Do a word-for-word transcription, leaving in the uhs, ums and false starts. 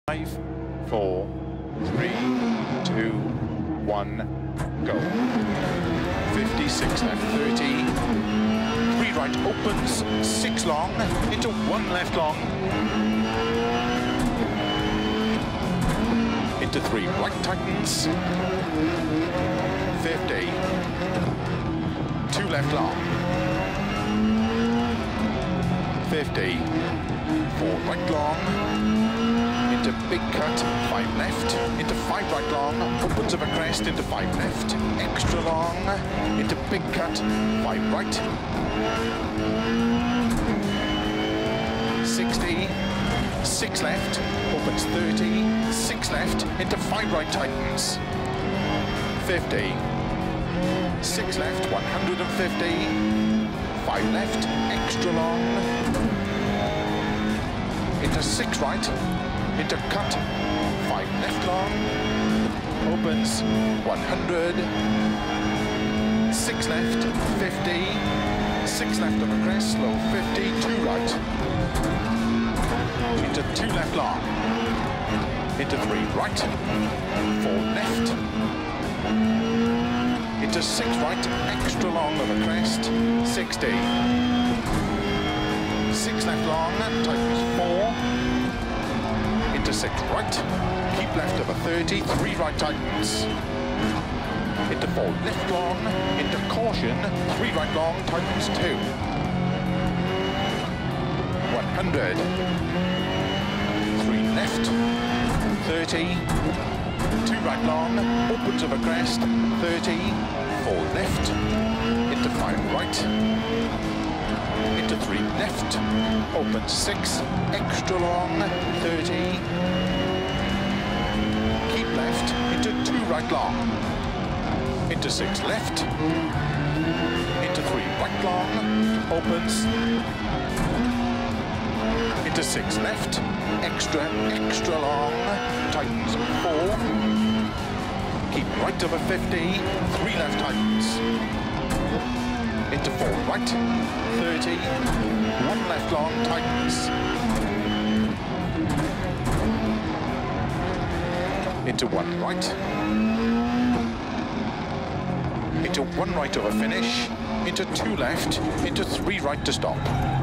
Five, four, three, two, one, go. fifty-six left, thirty. Three right opens, six long, into one left long. Into three right tightens. fifty. Two left long. fifty. Four right long. Into big cut, five left, into five right long, opens of a crest, into five left, extra long, into big cut, five right, sixty, six left, opens thirty, six left, into five right tightens, fifty, six left, one hundred fifty, five left, extra long, into six right, into cut, five left long, opens, one hundred, six left, fifty, six left on the crest, slow, fifty, two right, into two left long, into three right, four left, into six right, extra long on the crest, sixty, six left long, tightens four, into six right, keep left of a thirty, three right tightens, into four left long, into caution, three right long, tightens two, one hundred, three left, thirty, two right long, opens of a crest, thirty, four left, into five right, into three left, opens six, extra long, thirty, keep left, into two right long, into six left, into three right long, opens, into six left, extra, extra long, tightens four, keep right over fifty, three left tightens, into four right, thirty, one left long, tightens, into one right, into one right over finish, into two left, into three right to stop.